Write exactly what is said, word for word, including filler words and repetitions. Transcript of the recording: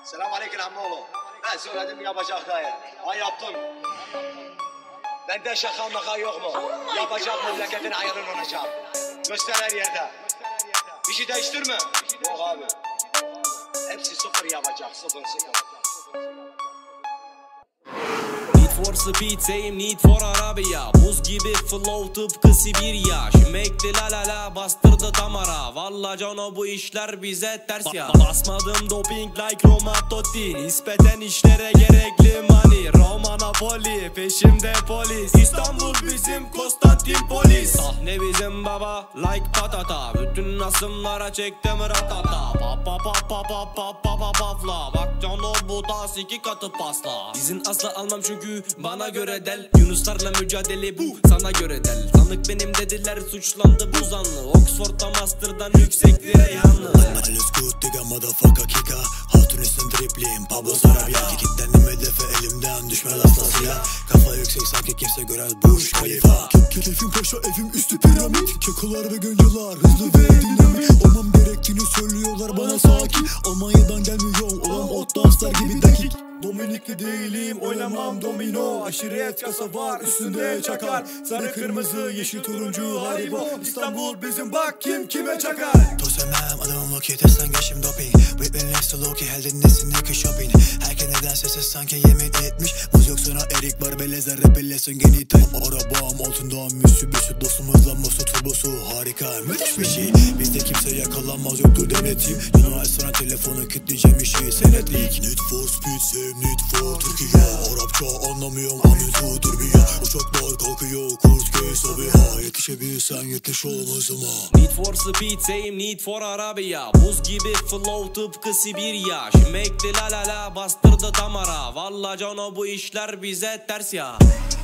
Selamünaleyküm ammoğlu. Ben söyledim yapacakları. Ha yaptım. Bende şaka maka yok mu? Oh yapacak memleketin ayarını olacak. Göster her yerde. Bir şey değiştirme. Yok abi. Hepsi sıfır yapacak. Sıfır sıfır. For speed same need for Arabia. Buz gibi flow tıpkı Sibirya. Şimekli la la la bastırdı damara. Valla cano bu işler bize ters ya. Basmadım doping like Roma Totti. Nispeten işlere gerekli money. Roma Napoli peşimde polis. İstanbul bizim Konstantinpolis. Sahne bizim baba like patata. Bütün asımlara çektim ratata. Pa pa pa pa pa pa pa pa pafla. Bak cano bu tas iki katı pasla. İzin asla almam çünkü bana göre del. Yunuslarla mücadele bu sana göre del. Sanık benim dediler suçlandı bu zanlı. Oxford'da master'dan yükseklere yalnız. Let's go digga motherfucker kika. Hatun üstün dripliyim Pablo Sarabia. Kilitlendim hedefe elimden düşmez asla silah. Kafa yüksek sanki kimse görmez Burj Khalifa. Keyfim paşa evim üstü piramit. Kekolar ve gönceler hızlı ve dinamik. Olmam gerektiğini söylüyorlar bana sakin. Almanya'dan gelmiyor olan ot danslar gibi dakik. Dominikli değilim oynamam domino. Aşiret kasa var üstünde çakar. Sarı kırmızı yeşil turuncu haribo. İstanbul bizim bak kim kime çakar. Tosemem adamım Loki testten geçim doping. Whitman next to Loki heldin nesindeki shopping. Herkes neden sessiz sanki yemin etmiş. Muz yok sonra erik var belezler repellesin genital. Arabam altından Mitsubishi dostumuzla Mosu turbosu harika müthiş bir şey. Bizde kimse yakalanmaz yoktur denetim. General sana telefonu kilitleyeceğim işi senetlik. Need for speed save need for Türkiye. Arapça anlamıyorum amüzu durmuyor. Uçaklar kalkıyor kurt köy Sabiha. Yetişebilirsen yetiş olmaz ama. Need for speed same need for Arabia. Buz gibi flow tıpkı Sibirya. Şimekli la la la bastırdı damara. Valla cano bu işler bize ters ya.